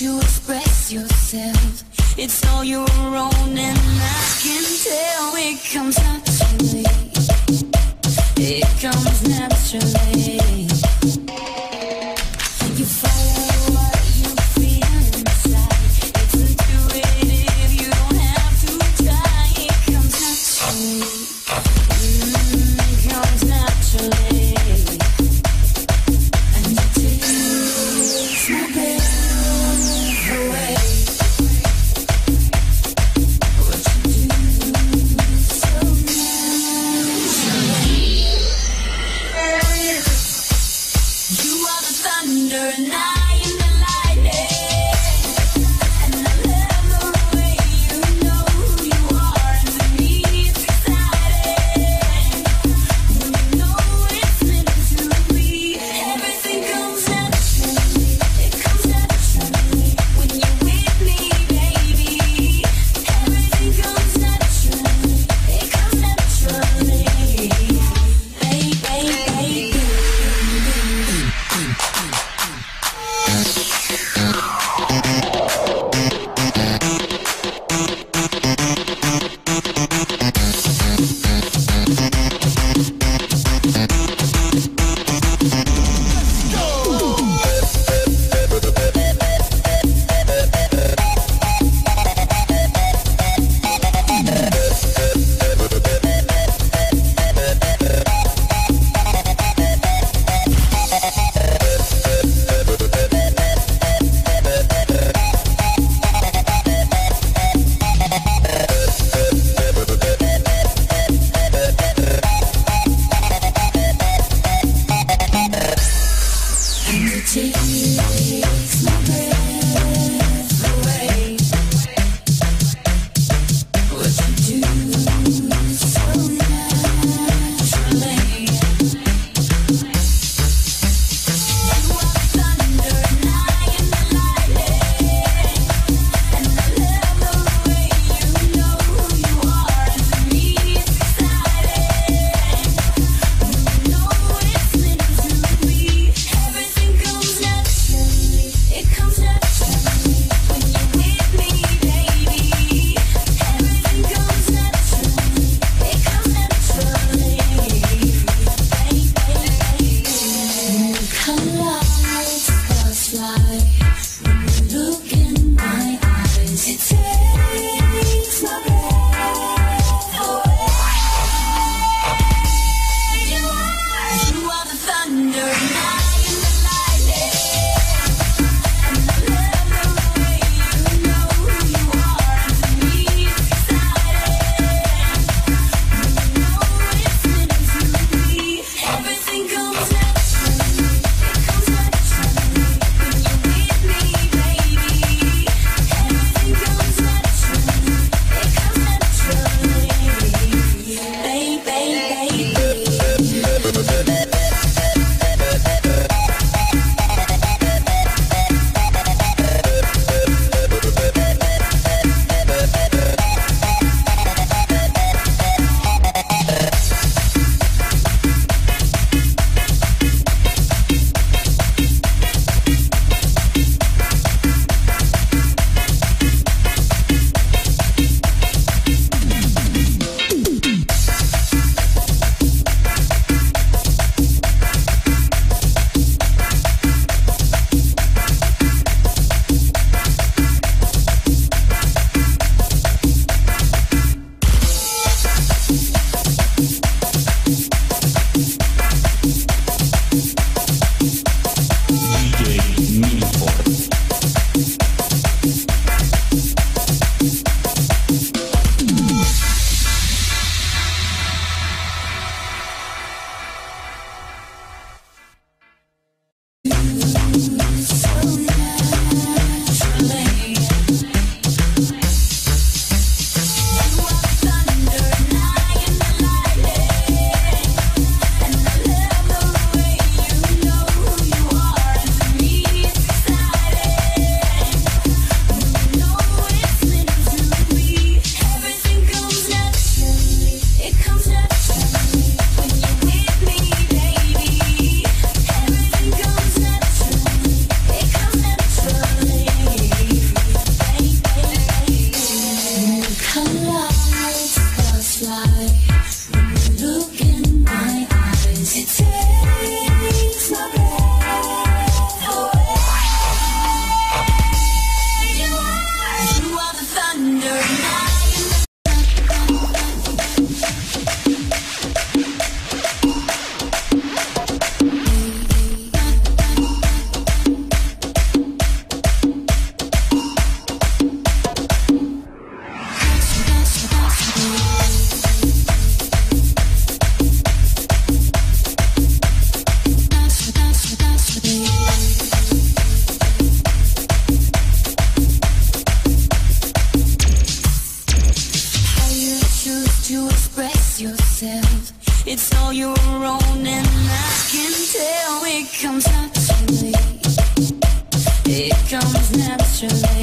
to express yourself. It's all your own and I can tell it comes naturally. It comes naturally. You follow what you feel inside. It's intuitive, you don't have to try. It comes naturally. It comes naturally. And it takes my breath away. What you do so naturally. You are the thunder and I am the lightning. And I love the way you know who you are. And to me it's exciting. When you know it's meant to be. Everything comes naturally. It comes naturally. When you're with me, baby. Everything comes naturally. It comes naturally. Baby. Takes my breath away. What you do so naturally. You are the thunder and I am the lightning. And I love the way you know who you are. And to me it's exciting. When you know it's meant to be. Everything comes naturally. It comes naturally. When you're with me, baby. Everything comes naturally. It comes naturally. When you come like stars fly. When you look in my eyes, it takes my breath away. You are the thunder and I am the lightning. And I love the way you know who you are. And to me it's exciting. When you know it's meant to be. Everything comes naturally. It comes naturally. When you're with It comes naturally.